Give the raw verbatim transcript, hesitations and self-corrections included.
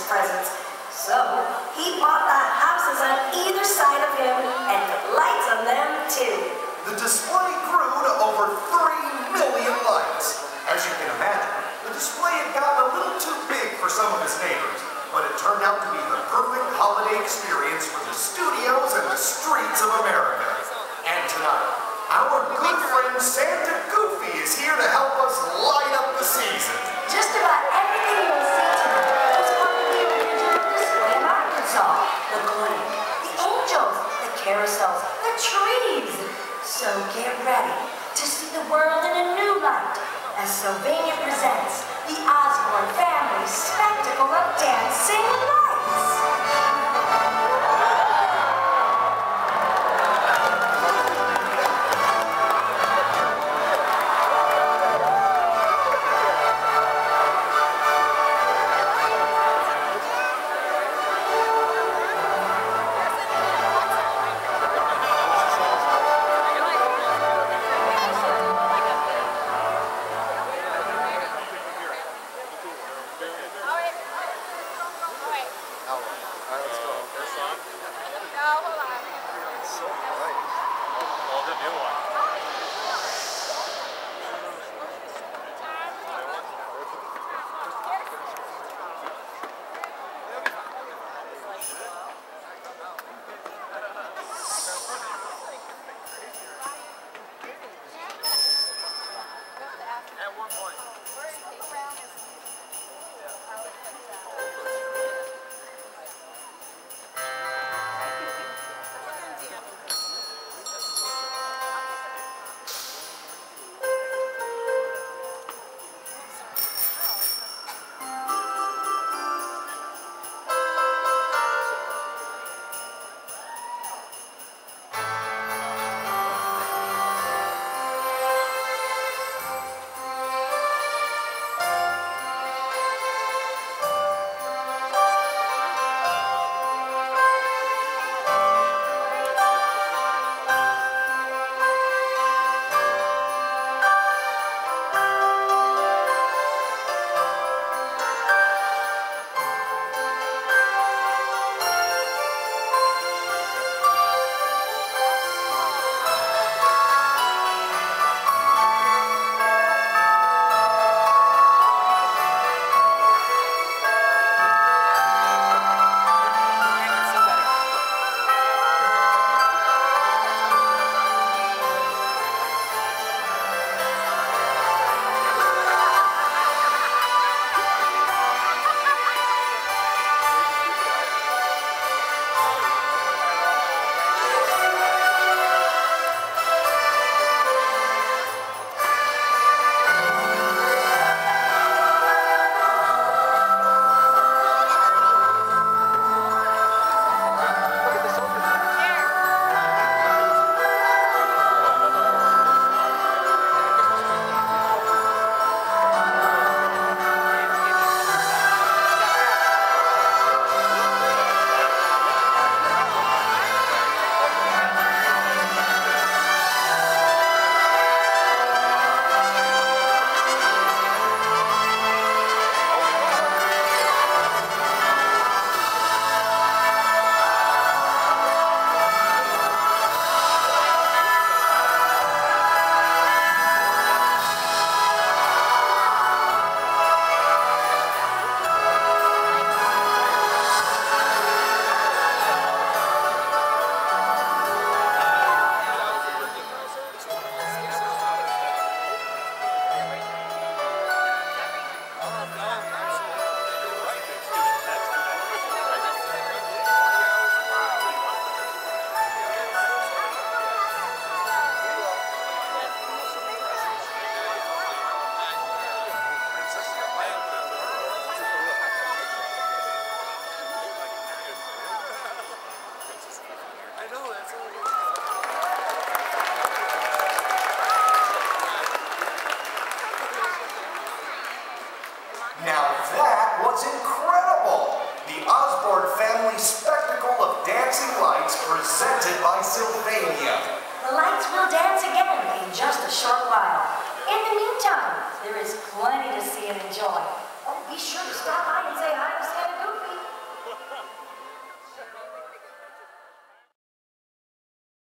presents. So he bought the houses on either side of him and put lights on them too. The display grew to over three million lights. As you can imagine, the display had gotten a little too big for some of his neighbors, but it turned out to be the perfect holiday experience for the studios and the streets of America. And tonight, our good friend Santa Goofy is here to help us light up the season. Just about everything you'll see tonight was part of the original display in Arkansas. The glen, the angels, the carousels, the trees. So get ready to see the world in a new light as Sylvania presents the Osborne family spectacle of dancing lights. was incredible. The Osborne family spectacle of dancing lights presented by Sylvania. The lights will dance again in just a short while. In the meantime, there is plenty to see and enjoy. Oh, be sure to stop by